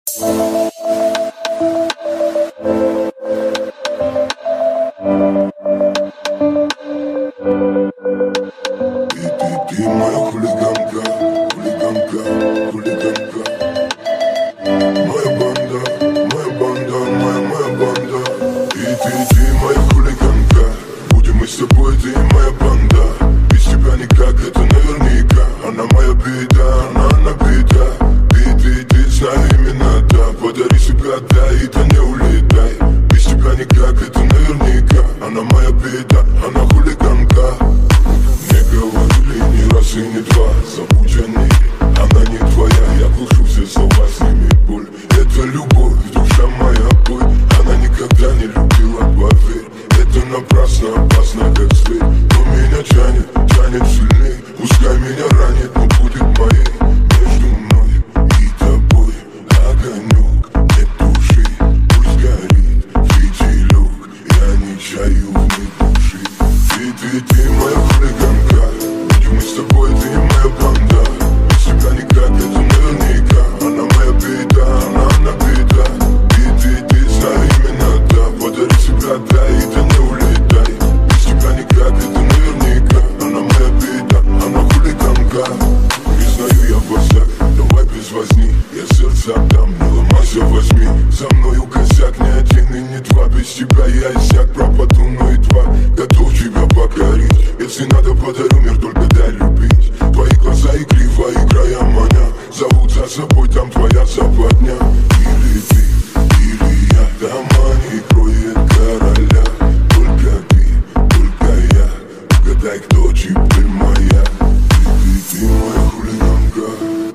Ты моя хулиганка, хулиганка, хулиганка. Моя банда, моя банда, моя банда. Ты моя хулиганка. Будем мы с тобой, ты моя банда. Без тебя никак, это наверняка. Она моя беда, она беда. Ты, знаю именно, да. Подари себя, да, и да не улетай. Без тебя никак, это наверняка. Она моя беда, она хулиганка. Не говорили ни раз и ни два, забудь о ней, она не твоя. Я глушу все слова, сними боль. Это любовь, душа моя, бой. Она никогда не любила, поверь. Это напрасно, опасно, как зверь. Но меня тянет, тянет сильней. Пускай меня ранит, но будет моей. Между мной и тобой огонек, нет души. Пусть горит фитилек, я не чаю в ней души. Ты моя хулиганка. Будем мы с тобой, ты моя банда. Без тебя никак, это наверняка. Она моя беда, она беда. Ты, знаю именно, да. Подари себя, да, и да не улетай. Без тебя никак, это наверняка. Она моя беда, она хулиганка. Признаю, я босяк, давай без возни. Я сердце отдам, не ломайся, возьми. За мною косяк, не один и не два. Без тебя я иссяк, пропаду, но и два. Готов тебя покорить. Если надо, подарю мир, только дай любить. Твои глаза игриво, играя маня. Зовут за собой, там твоя западня. Или ты, или я. Дома не кроет короля. Только ты, только я. Угадай, кто теперь моя. Ты моя хулиганка.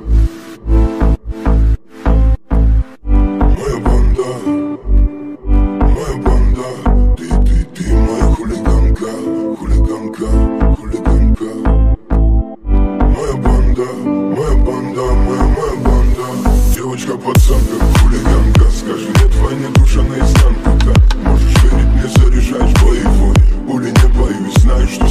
Моя банда, моя банда. Ты моя хулиганка, хулиганка, хулиганка. Моя банда, моя банда, моя банда. Девочка, пацанка, хулиганка. Скажи, нет войны, душа наизнанку, да. Можешь верить мне, заряжаешь боевой. Пули не боюсь, знаешь, что